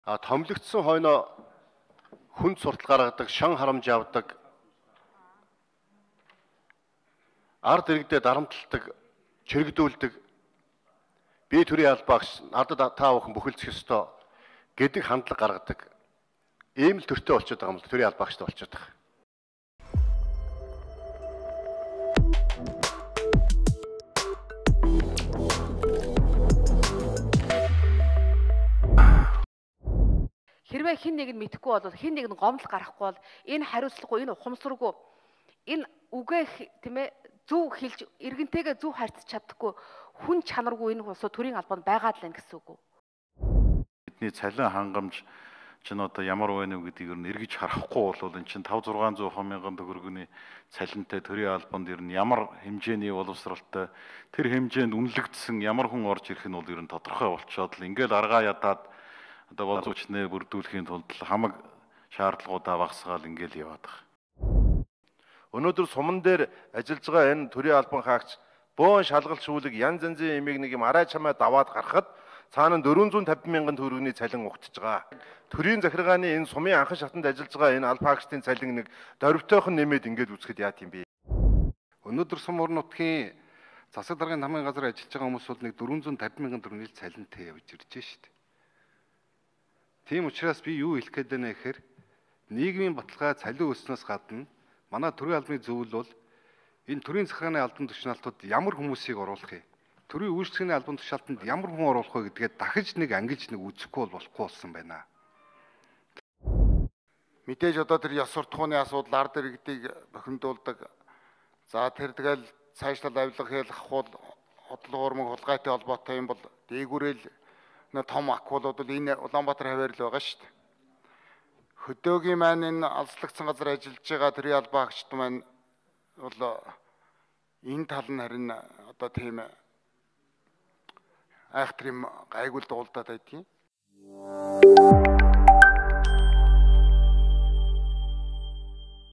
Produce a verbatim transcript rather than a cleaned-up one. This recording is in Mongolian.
А томлогдсон хойноо хүнд суртал гаргадаг, шан харамж явдаг, ард иргэдэд дарамтлагдаг, чирэгдүүлдэг, бие төрийн албаагч надад та бүхэн бүхэлдэх ёстой гэдэг хандлага гаргадаг. Ийм л төртөө болчиход байгаа юм л төрийн албаагчтай болчиход байгаа. Хэрвээ хин нэг нь мэдэхгүй бол хин нэг нь гомдол гарахгүй бол энэ хариуцлагагүй, энэ ухамсаргүй, энэ үгээ тийм ээ зөв хэлж иргэнтэйгээ зөв харьцаж чаддаггүй хүн чанаргүй энэ улсууд төрийн албанд байгаад л байна гэсэн үг үү? Бидний цалин хангамж чинь одоо ямар байна вэ гэдгийг нь эргэж харахгүй бол энэ чинь тавд зургаан зуун мянган төгрөгийн цалинтай төрийн албанд ер нь ямар хэмжээний боловсралтай тэр хэмжээнд үнэлэгдсэн ямар хүн орж ирэх нь бол ер нь тодорхой болчиход л ингээл аргаа ядаад одоо боловсролчнээ бүрдүүлэхийн тулд хамаг шаардлагуудаа багасгаал ингээл яваад байгаа. Өнөөдөр суман дээр ажиллаж байгаа энэ төрийн албан хаагч бөөн шалгалт шүүлэг янз янзын эмийг нэг юм арай чамаа даваад гарахад цаана дөрвөн зуун тавин мянган төгрөгийн цалин угтж байгаа. Төрийн захиргааны энэ сумын анхан шатанд ажиллаж байгаа энэ албан хаагчдын цалин нэг дөрвтойхон нэмээд ингээд үзэхэд яат юм бэ? Өнөөдөр сум орон нутгийн засаг даргын намын газар ажиллаж байгаа хүмүүс бол нэг дөрвөн зуун тавин мянган төгрөгийн цалинтай явж ирж байна шүү дээ. Тийм учраас би юу хэлэх гээд байна гэхээр нийгмийн баталгаа цалин өснөөс гадна манай төрийн албаны зөвлөл бол энэ төрийн захиргааны албан тушаалтууд ямар хүмүүсийг оруулах юм? Төрийн үйлчлэгээний албан тушаалтанд ямар хүн оруулах вэ гэдгээ дахиж нэг ангилж нэг үзэхгүй бол болохгүй болсон байна. Мэдээж одоо тэр ёс суртахууны асуудал ард иргэдийг бохиндуулдаг. За тэр тэгэл цаашлал авилга хийх хавхул хотлог урмаг хулгайтай холбоотой юм бол дээгүүрэл том акулууд бол энэ Улаанбаатар хаваар л байгаа шүү дээ. Хөдөөгийн маань энэ алслагдсан газар ажиллаж байгаа төрийн албан хаагчд маань бол энэ тал нь харин одоо тийм айхтар юм гайгуул дуулдаад байдгийг.